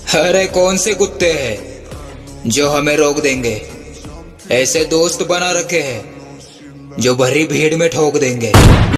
अरे कौन से कुत्ते हैं जो हमें रोक देंगे। ऐसे दोस्त बना रखे हैं जो भरी भीड़ में ठोक देंगे।